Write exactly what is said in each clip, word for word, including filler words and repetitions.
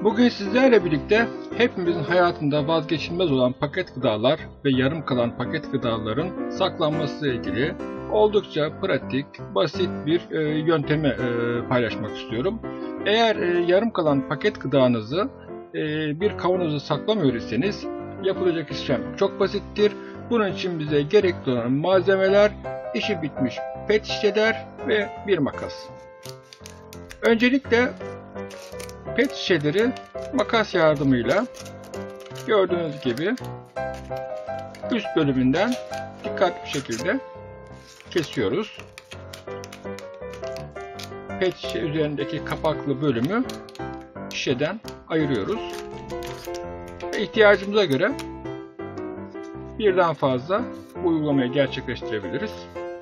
Bugün sizlerle birlikte hepimizin hayatında vazgeçilmez olan paket gıdalar ve yarım kalan paket gıdaların saklanması ile ilgili oldukça pratik, basit bir e, yöntemi e, paylaşmak istiyorum. Eğer e, yarım kalan paket gıdanızı e, bir kavanoza saklamıyor iseniz yapılacak işlem çok basittir. Bunun için bize gerekli olan malzemeler, işi bitmiş pet şişeler ve bir makas. Öncelikle pet şişeleri makas yardımıyla gördüğünüz gibi üst bölümünden dikkatli bir şekilde kesiyoruz. Pet şişe üzerindeki kapaklı bölümü şişeden ayırıyoruz. Ve ihtiyacımıza göre birden fazla bu uygulamayı gerçekleştirebiliriz.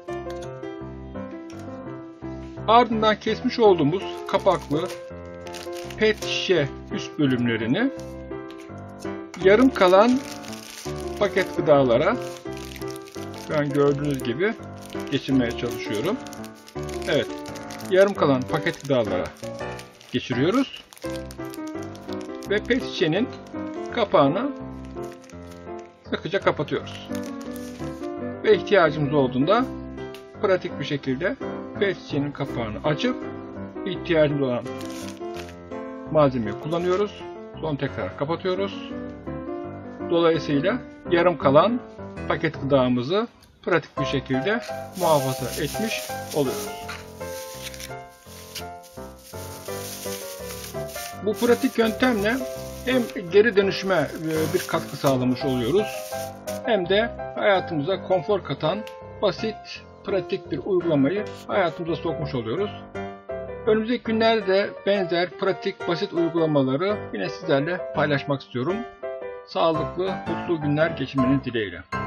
Ardından kesmiş olduğumuz kapaklı pet şişe üst bölümlerini yarım kalan paket gıdalara, şu an gördüğünüz gibi geçirmeye çalışıyorum. Evet, yarım kalan paket gıdalara geçiriyoruz ve pet şişenin kapağını sıkıca kapatıyoruz. Ve ihtiyacımız olduğunda pratik bir şekilde pet şişenin kapağını açıp ihtiyacımız olan malzemeyi kullanıyoruz. Sonra tekrar kapatıyoruz. Dolayısıyla yarım kalan paket gıdamızı pratik bir şekilde muhafaza etmiş oluyoruz. Bu pratik yöntemle hem geri dönüşüme bir katkı sağlamış oluyoruz, hem de hayatımıza konfor katan basit, pratik bir uygulamayı hayatımıza sokmuş oluyoruz. Önümüzdeki günlerde de benzer, pratik, basit uygulamaları yine sizlerle paylaşmak istiyorum. Sağlıklı, mutlu günler geçirmeniz dileğiyle.